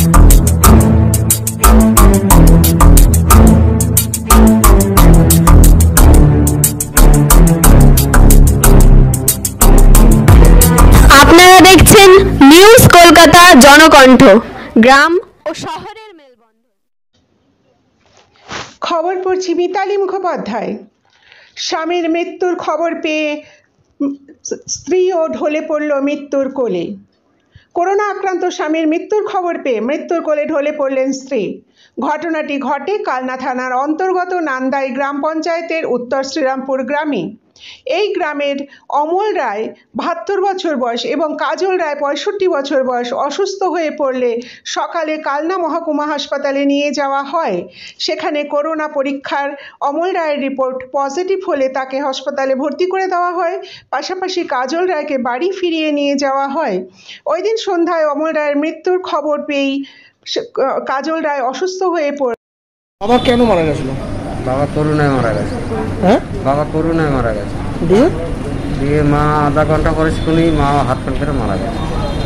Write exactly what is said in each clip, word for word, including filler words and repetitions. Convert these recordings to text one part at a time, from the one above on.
আপনারা দেখছেন নিউজ কলকাতা জনকণ্ঠ, গ্রাম ও শহরের মেলবন্ধন। খবর পড়ছি মিতালি মুখোপাধ্যায়। স্বামীর মৃত্যুর খবর পেয়ে স্ত্রীও ঢলে পড়ল মৃত্যুর কোলে। করোনা আক্রান্ত স্বামীর মৃত্যুর খবর পেয়ে মৃত্যুর কোলে ঢলে পড়লেন স্ত্রী। ঘটনাটি ঘটে কালনা থানার অন্তর্গত নান্দাই গ্রাম পঞ্চায়েতের উত্তর শ্রীরামপুর গ্রামে। এই গ্রামের অমল রায় বাহাত্তর বছর বয়স এবং কাজল রায় পঁয়ষট্টি বছর বয়স অসুস্থ হয়ে পড়লে সকালে কালনা মহকুমা হাসপাতালে নিয়ে যাওয়া হয়। সেখানে করোনা পরীক্ষার অমল রায়ের রিপোর্ট পজিটিভ হলে তাকে হাসপাতালে ভর্তি করে দেওয়া হয়। পাশাপাশি কাজল রায়কে বাড়ি ফিরিয়ে নিয়ে যাওয়া হয়। ওই দিন সন্ধ্যায় অমল রায়ের মৃত্যুর খবর পেয়েই কাজল রায় অসুস্থ হয়ে পড়ে। বাবা কেন মারা গেছিল? বাবা করোনায় মারা গেছে। হ্যাঁ, বাবা করোনায় মারা গেছে। দিয়ে দিয়ে মা আধা ঘন্টা পরে শুনেই মা হাত ফেল করে মারা গেছে।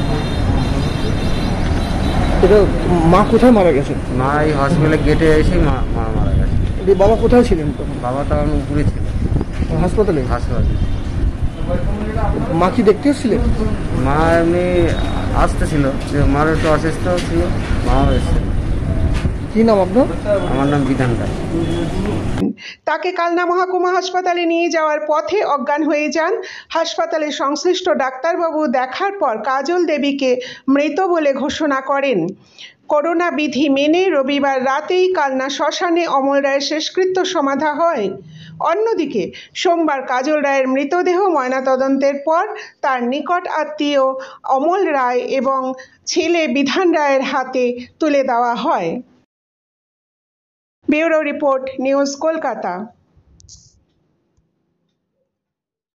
এটা মা কোথায় মারা গেছে? মা এই হসপিটালে গেটে এসে মা মা মারা গেছে। দিয়ে বাবা কোথায় ছিলেন তখন? বাবা তখন উপরে ছিল হাসপাতালে। হাসপাতালে মা কি দেখতে এসেছিলেন? মা এমনি আসতেছিল, যে মার একটু অসুস্থ ছিল, মাও এসেছিল। কি নাম আপনার? আমার নাম বিধান রায়। তাকে কালনা মহকুমা হাসপাতালে নিয়ে যাওয়ার পথে অজ্ঞান হয়ে যান। হাসপাতালের সংশ্লিষ্ট ডাক্তারবাবু দেখার পর কাজল দেবীকে মৃত বলে ঘোষণা করেন। করোনা বিধি মেনে রবিবার রাতেই কালনা শ্মশানে অমল রায়ের শেষকৃত্য সমাধা হয়। অন্যদিকে সোমবার কাজল রায়ের মৃতদেহ ময়নাতদন্তের পর তার নিকট আত্মীয় অমল রায় এবং ছেলে বিধান রায়ের হাতে তুলে দেওয়া হয়। Bureau report, news Kolkata.